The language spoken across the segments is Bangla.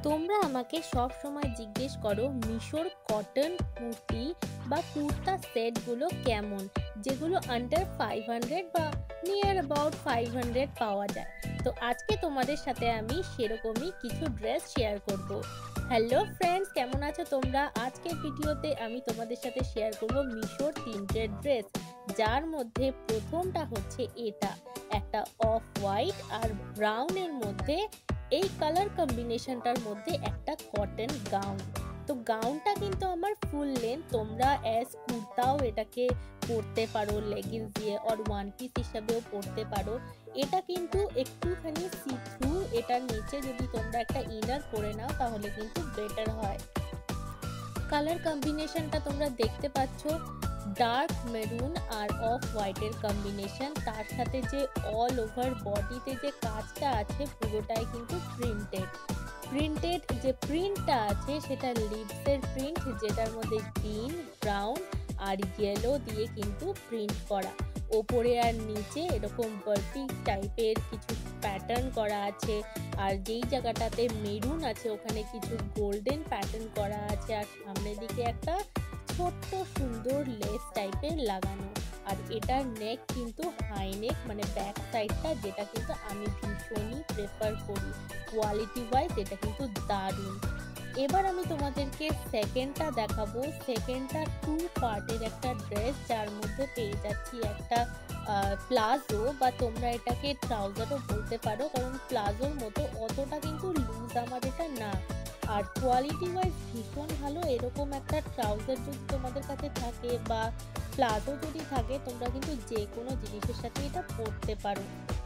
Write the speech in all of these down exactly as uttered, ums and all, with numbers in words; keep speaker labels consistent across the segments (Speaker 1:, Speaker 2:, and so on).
Speaker 1: তোমরা আমাকে সব সময় জিজ্ঞেস করো মিশোর কটন কুর্তি বা কুর্তা সেটগুলো কেমন, যেগুলো আন্ডার ফাইভ হান্ড্রেড বা নিয়ার অ্যাবাউট ফাইভ হান্ড্রেড পাওয়া যায়। তো আজকে তোমাদের সাথে আমি সেরকমই কিছু ড্রেস শেয়ার করব। হ্যালো ফ্রেন্ডস, কেমন আছো তোমরা? আজকের ভিডিওতে আমি তোমাদের সাথে শেয়ার করব মিশোর তিনটে ড্রেস, যার মধ্যে প্রথমটা হচ্ছে এটা একটা অফ হোয়াইট আর ব্রাউনের মধ্যে, এই কালার কম্বিনেশনটার মধ্যে একটা কটন গাউন। তো গাউনটা কিন্তু আমার ফুল লেন্থ, তোমরা অ্যাজ কুর্তাও এটাকে পরতে পারো লেগিংস দিয়ে, আর ওয়ান পিস হিসাবেও পরতে পারো। এটা কিন্তু একটুখানি সি থ্রু, এটার নিচে যদি তোমরা একটা ইনার পরে নাও তাহলে কিন্তু বেটার হয়। কালার কম্বিনেশনটা তোমরা দেখতে পাচ্ছ, ডার্ক মেরুন আর অফ হোয়াইটের কম্বিনেশন, তার সাথে যে অল ওভার বডিতে যে কাজটা আছে পুরোটাই কিন্তু প্রিন্টেড। প্রিন্টেড যে প্রিন্টটা আছে সেটা লিভসের প্রিন্ট, যেটার মধ্যে গ্রিন, ব্রাউন আর ইয়েলো দিয়ে কিন্তু প্রিন্ট করা। ওপরে আর নিচে এরকম বার্পিক টাইপের কিছু প্যাটার্ন করা আছে, আর যেই জায়গাটাতে মেরুন আছে ওখানে কিছু গোল্ডেন প্যাটার্ন করা আছে, আর সামনের দিকে একটা ছোট্ট সুন্দর লেস টাইপের লাগানো। আর এটার নেক কিন্তু হাই নেক, মানে ব্যাক সাইডটা, যেটা কিন্তু আমি ভীষণই প্রেফার করি। কোয়ালিটি ওয়াইজ এটা কিন্তু দারুণ। এবার আমি তোমাদেরকে সেকেন্ডটা দেখাবো। সেকেন্ডটা টু পার্টের একটা ড্রেস, যার মধ্যে পেয়ে যাচ্ছি একটা প্লাজো, বা তোমরা এটাকে ট্রাউজারও বলতে পারো, কারণ প্লাজোর মতো অতটা কিন্তু লুজ আমার এটা না। আর কোয়ালিটি ওয়াইজ ভীষণ ভালো। এরকম একটা ট্রাউজার যদি তোমাদের কাছে থাকে বা প্লাজো যদি থাকে, তোমরা কিন্তু যে কোনো জিনিসের সাথে এটা পরতে পারো।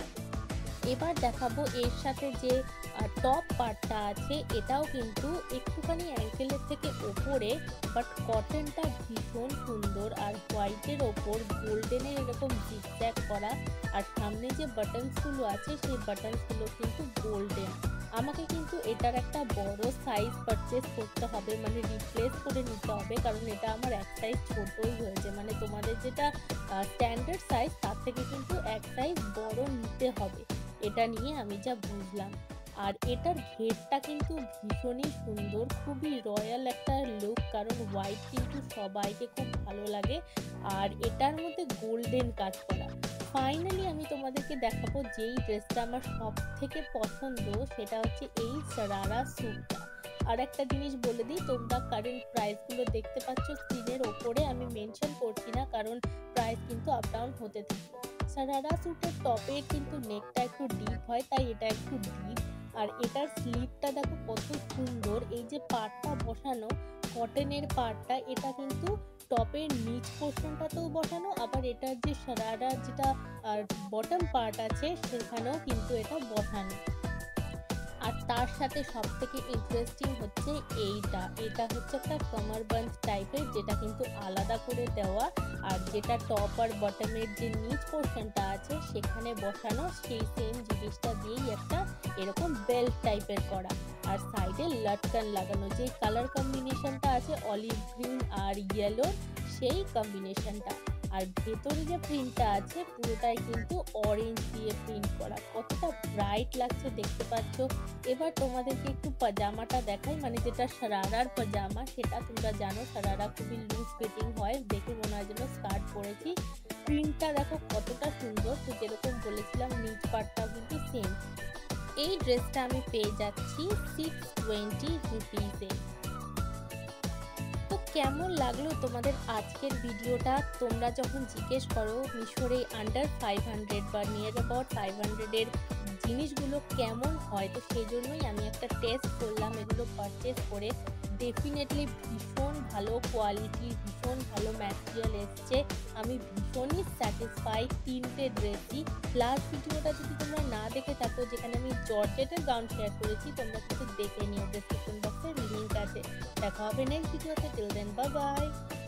Speaker 1: এবার দেখাবো এর সাথে যে টপ পার্টটা আছে, এটাও কিন্তু একটুখানি অ্যাঙ্কেলের থেকে ওপরে, বাট কটনটা ভীষণ সুন্দর, আর হোয়াইটের ওপর গোল্ডেনের এরকম জিগজ্যাগ করা, আর সামনে যে বাটনসগুলো আছে সেই বাটনসগুলো কিন্তু গোল্ডেন। আমাকে কিন্তু এটার একটা বড় সাইজ পারচেস করতে হবে, মানে রিপ্লেস করে নিতে হবে, কারণ এটা আমার এক সাইজ ছোটই হয়েছে। মানে তোমাদের যেটা স্ট্যান্ডার্ড সাইজ তার থেকে কিন্তু এক সাইজ বড় নিতে হবে, এটা নিয়ে আমি যা বুঝলাম। আর এটার ঘেরটা কিন্তু ভীষণই সুন্দর, খুবই রয়্যাল একটা লুক, কারণ হোয়াইট কিন্তু সবাইকে খুব ভালো লাগে, আর এটার মধ্যে গোল্ডেন কাজ করা। ফাইনালি আমি তোমাদেরকে দেখাবো যেই ড্রেসটা আমার সব থেকে পছন্দ, সেটা হচ্ছে এই সারারা স্যুটটা। আর একটা জিনিস বলে দিই, তোমরা কারেন্ট প্রাইসগুলো দেখতে পাচ্ছ স্ক্রিনের ওপরে, আমি মেনশন করছি না কারণ প্রাইস কিন্তু আপ ডাউন হতে থাকে। সারারা স্যুটের টপের কিন্তু নেকটা একটু ডিপ হয়, তাই এটা একটু ডিপ। আর এটার স্লিভটা দেখো কত সুন্দর, এই যে পার্টটা বসানো কটনের পার্টটা, এটা কিন্তু টপের নিচ পোর্শনটাতেও বসানো, আবার এটার যে সারারা যেটা আর বটম পার্ট আছে সেখানেও কিন্তু এটা বসানো। আর তার সাথে সব থেকে ইন্টারেস্টিং হচ্ছে এইটা, এটা হচ্ছে একটা কামার বাঞ্চ টাইপের, যেটা কিন্তু আলাদা করে দেওয়া, আর যেটা টপ আর বটমের যে নিচ পোর্শনটা আছে সেখানে বসানো, সেই সেম জিনিসটা দিয়েই একটা এরকম বেল্ট টাইপের করা, আর সাইডে লটকান লাগানো। যে কালার কম্বিনেশনটা আছে অলিভ গ্রিন আর ইয়েলো, সেই কম্বিনেশনটা। আর ভেতরে যে প্রিন্টটা আছে পুরোটাই কিন্তু অরেঞ্জ দিয়ে প্রিন্ট করা, কতটা ব্রাইট লাগছে দেখতে পাচ্ছ। এবার তোমাদেরকে একটু পাজামাটা দেখাই, মানে যেটা সারারার পাজামা, সেটা তোমরা জানো সারারা খুবই লুজ ফিটিং হয়, দেখে মনে হয় যেন স্কার্ট পরেছি। প্রিন্টটা দেখো কতটা সুন্দর, তো যেরকম বলেছিলাম নিচ পার্টটাও কিন্তু সেম। এই ড্রেসটা আমি পেয়ে যাচ্ছি সিক্স টোয়েন্টি রুপিসে। কেমন লাগলো তোমাদের আজকের ভিডিওটা? তোমরা যখন জিজ্ঞেস করো মিশোর এই আন্ডার ফাইভ হান্ড্রেড বা নিয়ার অ্যাবাউট ফাইভ হান্ড্রেডের জিনিসগুলো কেমন হয়, তো সেই জন্যই আমি একটা টেস্ট করলাম এগুলো পারচেস করে। ডেফিনেটলি ভীষণ ভালো কোয়ালিটি, ভীষণ ভালো ম্যাটেরিয়াল এসছে, আমি ভীষণই স্যাটিসফাই তিনটে ড্রেসই। প্লাস ভিডিওটা যদি তোমরা না দেখে থাকো, যেখানে আমি জর্জেটের গাউন শেয়ার করেছি, তোমরা কিন্তু দেখে নিও, ডেসক্রিপশন বক্সে লিঙ্ক আছে। দেখা হবে নেক্সট ভিডিওতে, টিল দেন বাই বাই।